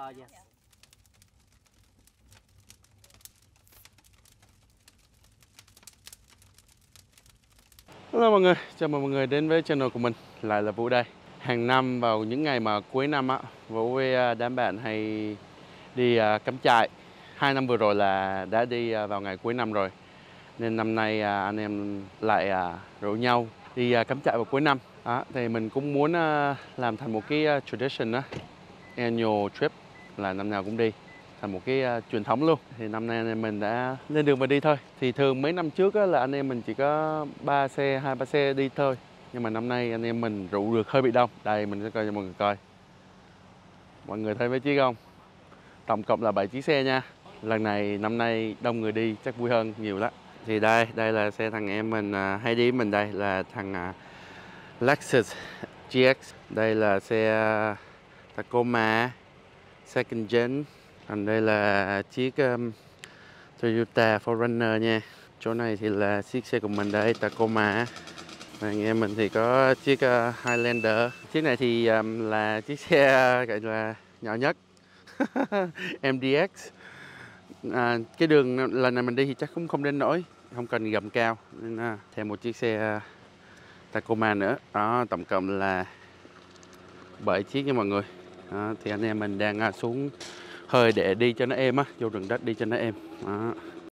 Yes. Hello mọi người, chào mừng mọi người đến với channel của mình. Lại là Vũ đây. Hàng năm vào những ngày mà cuối năm á, Vũ với đám bạn hay đi cắm trại. 2 năm vừa rồi là đã đi vào ngày cuối năm rồi. Nên năm nay anh em lại rủ nhau đi cắm trại vào cuối năm. Đó, thì mình cũng muốn làm thành một cái tradition á, annual trip, là năm nào cũng đi, thành một cái truyền thống luôn. Thì năm nay anh em mình đã lên đường và đi thôi. Thì thường mấy năm trước á, là anh em mình chỉ có 2-3 xe đi thôi. Nhưng mà năm nay anh em mình rủ được hơi bị đông. Đây mình sẽ coi cho mọi người coi. Mọi người thấy mấy chiếc không? Tổng cộng là 7 chiếc xe nha. Lần này năm nay đông người đi chắc vui hơn nhiều lắm. Thì đây là xe thằng em mình hay đi với mình, đây là thằng Lexus GX. Đây là xe Tacoma second gen. Còn đây là chiếc Toyota 4Runner nha. Chỗ này thì là chiếc xe của mình đây, Tacoma. Anh em mình thì có chiếc Highlander. Chiếc này thì là chiếc xe gọi là nhỏ nhất MDX. Cái đường lần này mình đi thì chắc cũng không đến nỗi, không cần gầm cao, nên thêm một chiếc xe Tacoma nữa. Đó, tổng cộng là 7 chiếc nha mọi người. Đó, thì anh em mình đang xuống hơi để đi cho nó êm á, vô rừng đất đi cho nó êm. Đó.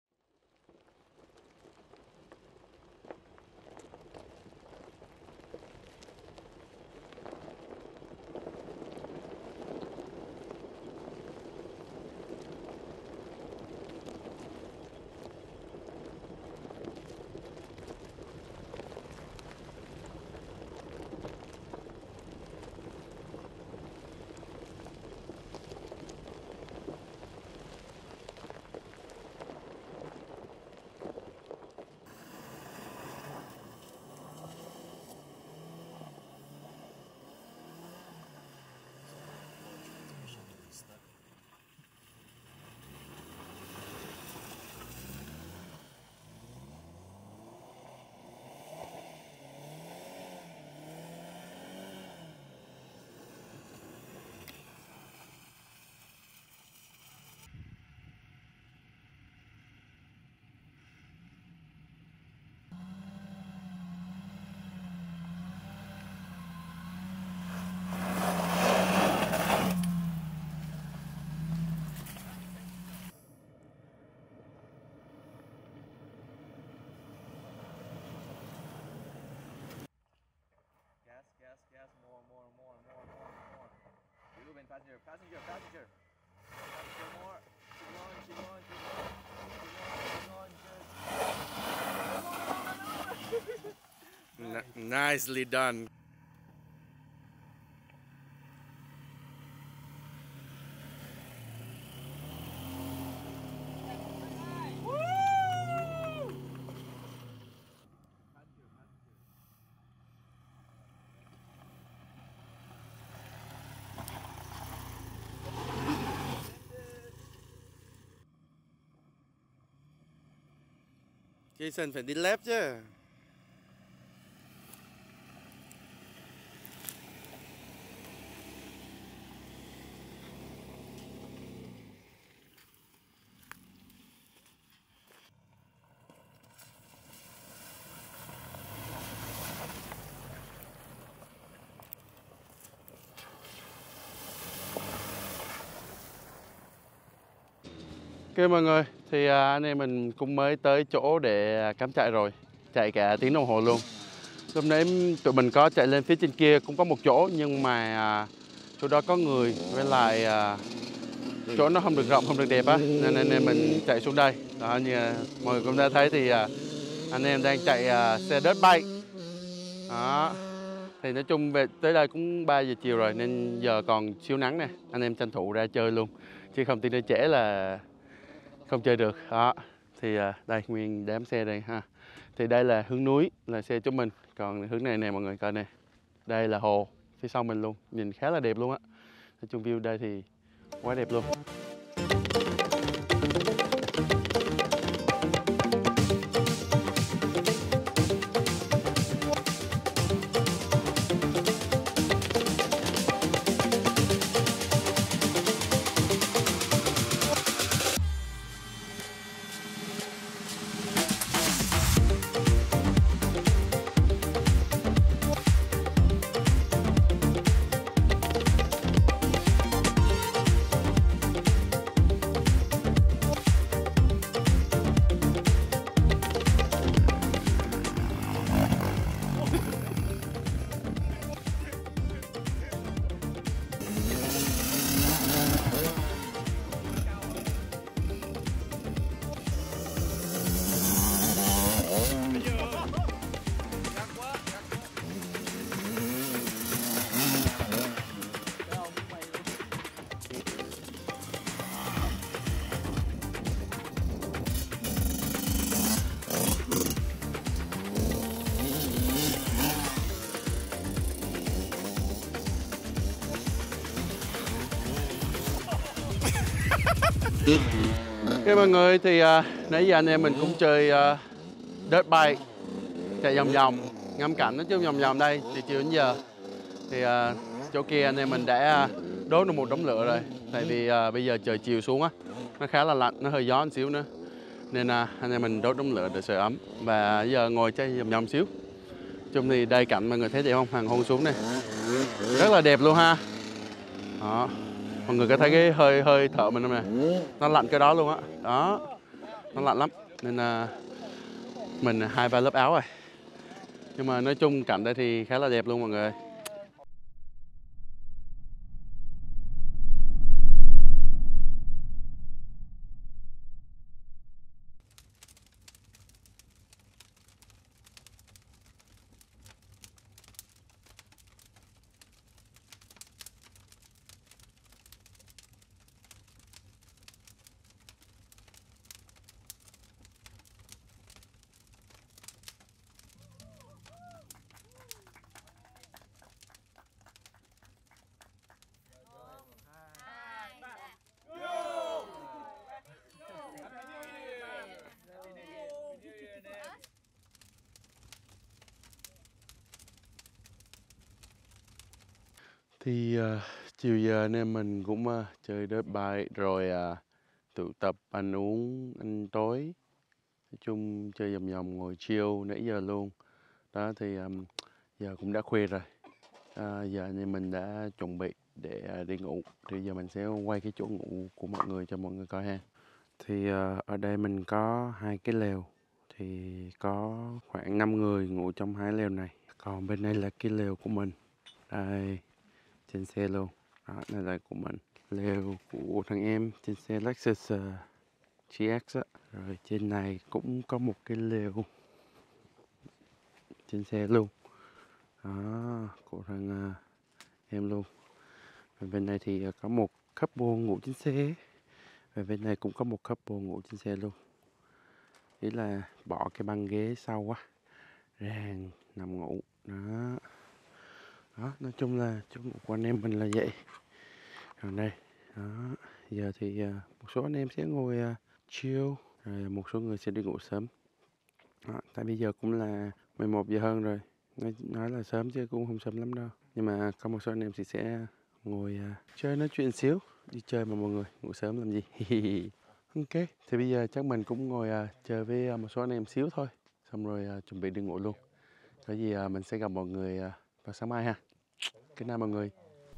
Gas, more. Ruben, passenger, more. Keep on. Nicely done. Jason phải đi left chứ. Ok mọi người, thì anh em mình cũng mới tới chỗ để cắm trại rồi. Chạy cả tiếng đồng hồ luôn. Lúc nãy tụi mình có chạy lên phía trên kia cũng có một chỗ, nhưng mà chỗ đó có người, với lại chỗ nó không được rộng, không được đẹp á, nên anh em mình chạy xuống đây. Đó, như mọi người cũng đã thấy thì anh em đang chạy xe dirt bike. Đó. Thì nói chung về tới đây cũng 3 giờ chiều rồi, nên giờ còn siêu nắng nè. Anh em tranh thủ ra chơi luôn, chứ không thì trễ là không chơi được. Đó. Thì đây nguyên đám xe đây ha. Thì đây là hướng núi, là xe chúng mình. Còn hướng này nè mọi người coi nè. Đây là hồ phía sau mình luôn, nhìn khá là đẹp luôn á. Nói chung view đây thì quá đẹp luôn. Ok mọi người, thì nãy giờ anh em mình cũng chơi dirt bike, chạy vòng vòng, ngắm cảnh nói chung vòng vòng đây từ chiều đến giờ. Thì chỗ kia anh em mình đã đốt được một đống lửa rồi. Tại vì bây giờ trời chiều xuống á, nó khá là lạnh, nó hơi gió một xíu nữa. Nên anh em mình đốt đống lửa để sưởi ấm. Và giờ ngồi chơi vòng vòng xíu. Chung thì đây cảnh mọi người thấy đẹp không? Hoàng hôn xuống này, rất là đẹp luôn ha. Đó, mọi người có thấy cái hơi thở mình không nè? Nó lạnh cái đó luôn á. Đó, nó lạnh lắm. Nên mình 2-3 lớp áo rồi. Nhưng mà nói chung cảnh đây thì khá là đẹp luôn mọi người. Thì chiều giờ anh em mình cũng chơi dirt bike rồi tụ tập ăn uống ăn tối, nói chung chơi vòng vòng ngồi chill nãy giờ luôn. Đó thì giờ cũng đã khuya rồi. Giờ anh em mình đã chuẩn bị để đi ngủ. Thì giờ mình sẽ quay cái chỗ ngủ của mọi người cho mọi người coi ha. Thì ở đây mình có 2 cái lều. Thì có khoảng 5 người ngủ trong 2 lều này. Còn bên đây là cái lều của mình. Đây, trên xe luôn. Đó, này là của mình. Lều của thằng em trên xe Lexus GX á. Rồi trên này cũng có một cái lều trên xe luôn. Đó, của thằng em luôn. Và bên này thì có một couple ngủ trên xe. Và bên này cũng có một couple ngủ trên xe luôn. Ý là bỏ cái băng ghế sau á, ra nằm ngủ. Đó. Đó, nói chung là chỗ ngủ của anh em mình là vậy. Còn đây, đó. Giờ thì một số anh em sẽ ngồi chill, rồi một số người sẽ đi ngủ sớm. Đó, tại bây giờ cũng là 11 giờ hơn rồi. Nói là sớm chứ cũng không sớm lắm đâu. Nhưng mà có một số anh em thì sẽ ngồi chơi nói chuyện xíu. Đi chơi mà mọi người, ngủ sớm làm gì. Ok, thì bây giờ chắc mình cũng ngồi chơi với một số anh em xíu thôi. Xong rồi chuẩn bị đi ngủ luôn. Có gì mình sẽ gặp mọi người vào sáng mai ha. Good night mọi người.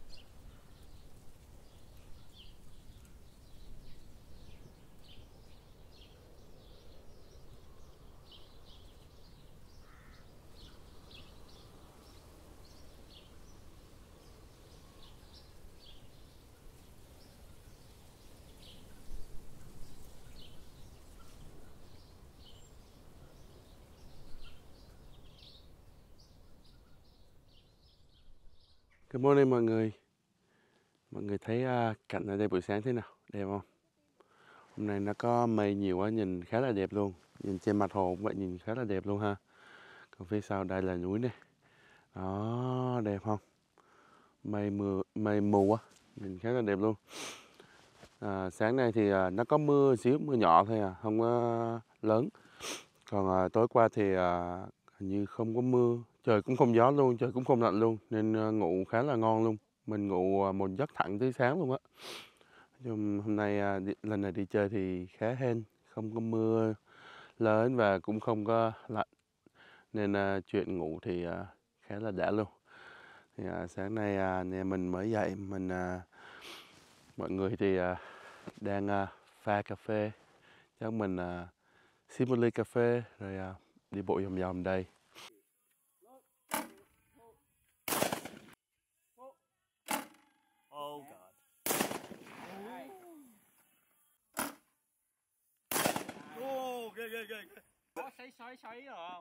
Good morning mọi người. Mọi người thấy cảnh ở đây buổi sáng thế nào? Đẹp không? Hôm nay nó có mây nhiều quá, nhìn khá là đẹp luôn. Nhìn trên mặt hồ cũng vậy, nhìn khá là đẹp luôn ha. Còn phía sau đây là núi này. Đó, đẹp không? Mây mù á, nhìn khá là đẹp luôn. Sáng nay thì nó có mưa xíu, mưa nhỏ thôi không có lớn. Còn tối qua thì hình như không có mưa, trời cũng không gió luôn, trời cũng không lạnh luôn, nên ngủ khá là ngon luôn. Mình ngủ một giấc thẳng tới sáng luôn á. Hôm nay lần này đi chơi thì khá hên, không có mưa lớn và cũng không có lạnh, nên chuyện ngủ thì khá là đã luôn. Thì sáng nay anh em mình mới dậy, mọi người thì đang pha cà phê, chắc mình xin một ly cà phê rồi đi bộ vòng vòng đây. Oh god. Oh, ghê ghê ghê. Có xoáy rồi không?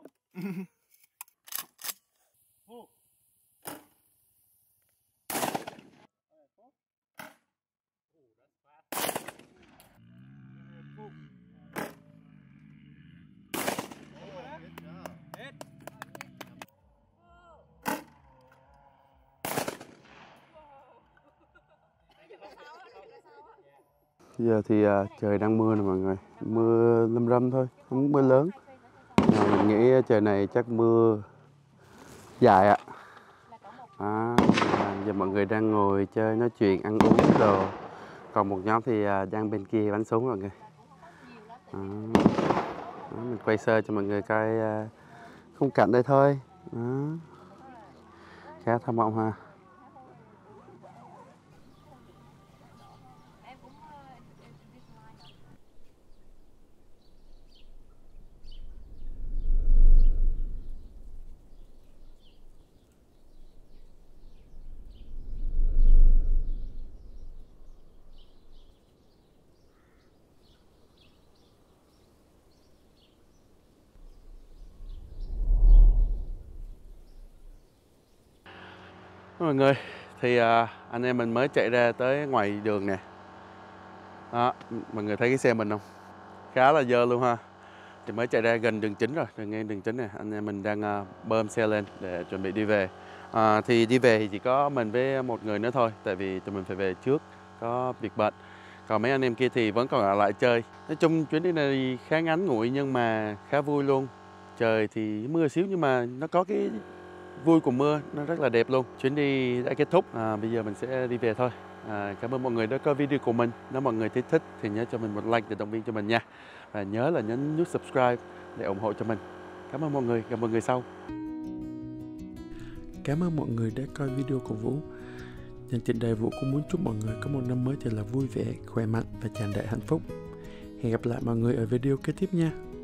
Oh. Giờ thì trời đang mưa nè mọi người, mưa lâm râm thôi, không mưa lớn. Mình nghĩ trời này chắc mưa dài ạ. Giờ mọi người đang ngồi chơi, nói chuyện, ăn uống đồ. Còn một nhóm thì đang bên kia bắn súng mọi người. Mình quay sơ cho mọi người coi khung cảnh đây thôi. Khá thơ mộng ha. Mọi người, thì anh em mình mới chạy ra tới ngoài đường nè. Đó, mọi người thấy cái xe mình không? Khá là dơ luôn ha. Thì mới chạy ra gần đường chính rồi, ngang đường chính này. Anh em mình đang bơm xe lên để chuẩn bị đi về. Thì đi về thì chỉ có mình với một người nữa thôi, tại vì tụi mình phải về trước, có việc bận. Còn mấy anh em kia thì vẫn còn ở lại chơi. Nói chung chuyến đi này khá ngắn ngủi nhưng mà khá vui luôn. Trời thì mưa xíu nhưng mà nó có cái vui của mưa, nó rất là đẹp luôn. Chuyến đi đã kết thúc, bây giờ mình sẽ đi về thôi. Cảm ơn mọi người đã coi video của mình. Nếu mọi người thấy thích thì nhớ cho mình một like để động viên cho mình nha. Và nhớ là nhấn nút subscribe để ủng hộ cho mình. Cảm ơn mọi người, gặp mọi người sau. Cảm ơn mọi người đã coi video của Vũ. Nhân tiện đây Vũ cũng muốn chúc mọi người có một năm mới thật là vui vẻ, khỏe mạnh và tràn đầy hạnh phúc. Hẹn gặp lại mọi người ở video kế tiếp nha.